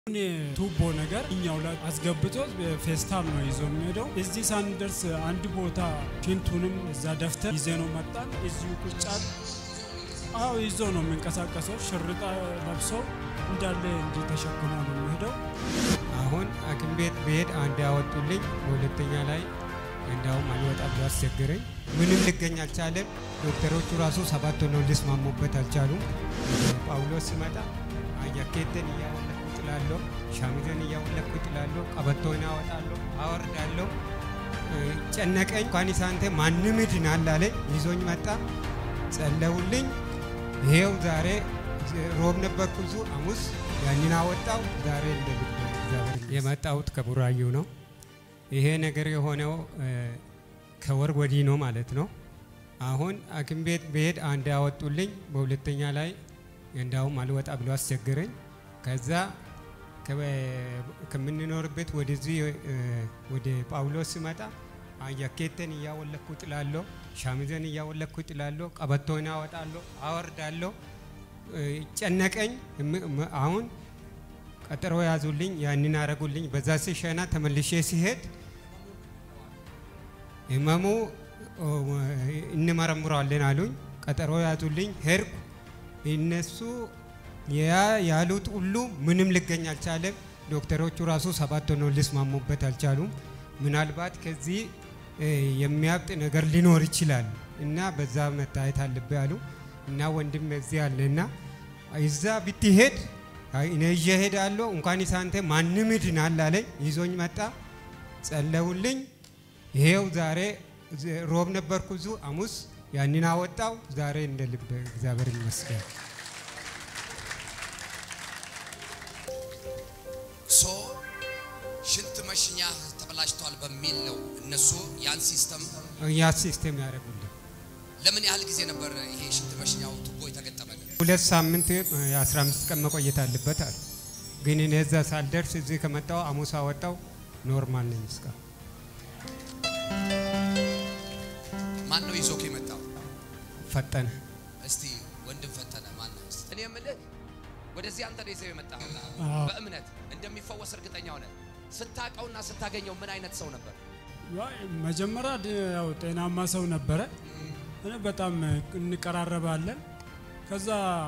ቱቦ ነገር እኛው ላይ አስገብቶ ፌስታል ነው ይዞ የሚሄደው እዚህ ሳንደርስ አንድ ቦታ ሽንቱንም እዛ ደፍተር ይዘነው መጣን እዚሁ ቁጫት አው ይዞ ነው መንቀሳቀሰው ሽርጣ ለብሶ እንዳለ እንዲ ተሸክሞ ነው የሚሄደው አሁን አክም ቤት በሄድ አንድ ያወጡልኝ ሁለተኛ ላይ እንዳው ማልወጣ ያስቸግረኝ ምንም ልገኝ አልቻለም ዶክተሮቹ ራሱ ሰባት ነው ሊስማሙበት አልቻሉም ጳውሎስ ሲመጣ አያከተን ያወለኩ ጥላሎ ሻሚዘን ያወለኩ ጥላሎ ቀበቶና ወጣሎ አወርዳሎ ጨነቀኝ ኳኒሳንተ ማንም ይድናል አለ ይዞኝ መጣ ጸለውልኝ ይሄው ዛሬ ሮብ ነበርኩ አሙስ ያንና ወጣው ዛሬ እንደልብ እግዚአብሔር የመጣውት ከቡራዩ ነው ይሄ ነገር የሆነው ከወር ወዲህ ነው ማለት ነው አሁን አክም ቤት በሄድ አንድ ያወጡልኝ በሁለተኛ ላይ እንዳው ማልወጣ ብሎ አስቸግረኝ ከዛ ከምንኖርበት ወደዚህ ወደ ጳውሎስ ሲመጣ አያከተን ያወለኩ ጥላሎ ሻሚዘን ያወለኩ ጥላሎ ቀበቶና ወጣሎ አወርዳሎ ጨነቀኝ አሁን ቀጠሮ ያዙልኝ ያንን አረጉልኝ በዛ ሲሸና ተመልሼ ሲሄድ እማሙ እንመረምራለን አሉኝ ቀጠሮ ያዙልኝ ሄርኩ እነሱ ያሉት ሁሉ ምንም ልገኝ አልቻለም ዶክተሮቹ ራሱ ሰባት ነው ሊስማሙበት አልቻሉም ምናልባት ከዚህ የሚያብጥ ነገር ሊኖር ይችላል እና በዛ መታየት አለበት አሉ እና ወንድም እዚህ አለና እዛ ብትሄድ እኔ እየሄዳለሁ እንኳን ይሳንተ ማንም ይድናል አለኝ ይዞኝ መጣ ጸለውልኝ ይሄው ዛሬ ሮብ ነበርኩ አሙስ ያንና ወጣው ዛሬ እንደልብ እግዚአብሔር ይመስገን ሶ ሽንት መሽኛ ተበላሽቷል በሚል ነው እነሱ ያን ሲስተም ያረጉልኝ ለምን ያህል ጊዜ ነበር ይሄ ሽንት መሽኛው ቱቦ የተገጠመለት 2 ሳምንት 15 ቀን መቆየት አለበት አለ ግን እነዛ ሳልደርስ እዚህ ከመጣው አሙሳ ወጣው ኖርማል ነኝ እስካ ማን ነው ይዞክ የመጣው ፈጠነ እስቲ ወንድም ፈጠነ ማን ነው እኔ የምልህ ወደዚህ አንተ ነው የመጣው በእምነት እንደሚፈወስ እርግጠኛ ሆነ ስታቀውና ስታገኘው ምን አይነት ሰው ነበር መጀመሪያ ያው ጤናማ ሰው ነበር እኔ በጣም እንቀራረባለን ከዛ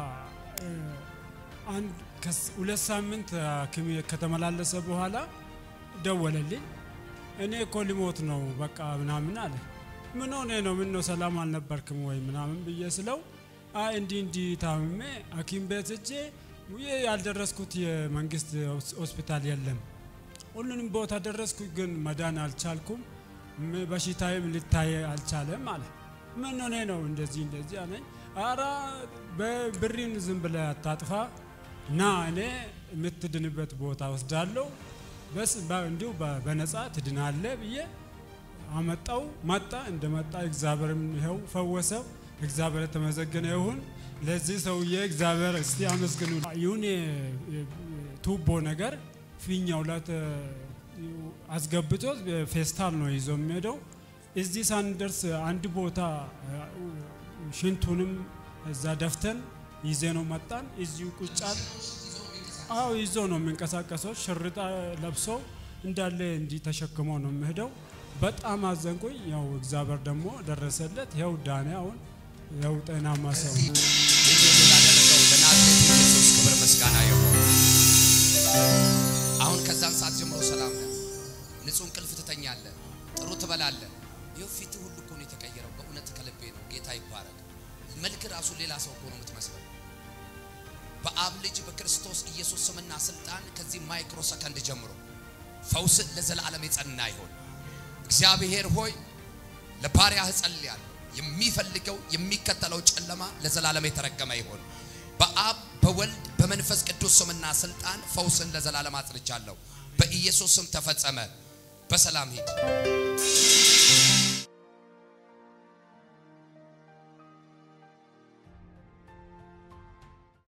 አንድ ከ2 ሳምንት ከተመላለሰ በኋላ ደወለልኝ እኔ ኮሊሞት ነው በቃ ምናምን አለ ምን ሆነ ነው ምን ነው ሰላም አልነበርክም ወይ ምናምን በየስለው እንዲ ታምሜ አኪም ቤት እጄ ያልደረስኩት የመንግስት ሆስፒታል የለም ሁሉንም ቦታ ደረስኩ ግን መዳን አልቻልኩም በሽታዬም ልታይ አልቻለም አለ ምን ሆነ ነው እንደዚህ አለኝ አራ በብሪን ዝም ብለ አታጥፋ ና እኔ የምትድንበት ቦታ ወስዳለሁ በስ እንዲው በነፃ ትድናለ ብዬ አመጣው መጣ እንደመጣ እግዚአብሔርም ይሄው ፈወሰው እግዚአብሔር ተመሰገነ ይሁን ለዚህ ሰውዬ እግዚአብሔር እስቲ አመስግኑ ይሁን ቱቦ ነገር ፊኛው ላይ አስገብቶ ፌስታል ነው ይዞ የሚሄደው እዚህ ሳንደርስ አንድ ቦታ ሽንቱንም እዛ ደፍተን ይዘነው መጣን እዚሁ ቁጫት አው ይዞ ነው መንቀሳቀሰው ሽርጣ ለብሶ እንዳለ እንዲ ተሸክሞ ነው የሚሄደው በጣም አዘንኩኝ ያው እግዚአብሔር ደግሞ ደረሰለት ያው ዳነ አሁን ያው ጤናማ ሰው ኢየሱስ ክብር መስጋና ይሁን አሁን ከዛን ሰዓት ጀምሮ ሰላም ነው ንጹህ እንቅልፍ ትተኛለህ ጥሩ ትበላለህ ይው ፊት ሁሉ እኮ ነው የተቀየረው በእውነት ከልቤ ነው ጌታ ይባረክ መልክ ራሱ ሌላ ሰው ሆኖ የምትመስለው በአብ ልጅ በክርስቶስ ኢየሱስ ስምና ስልጣን ከዚህ ማይክሮ ሰከንድ ጀምሮ ፈውስ ለዘላለም የጸና ይሁን እግዚአብሔር ሆይ ለባሪያህ ጸልያለሁ የሚፈልገው የሚከተለው ጨለማ ለዘላለም የተረገመ ይሁን በአብ በወልድ በመንፈስ ቅዱስ ስምና ስልጣን ፈውስን ለዘላለም አጽንቻለሁ በኢየሱስ ስም ተፈጸመ በሰላም ሂድ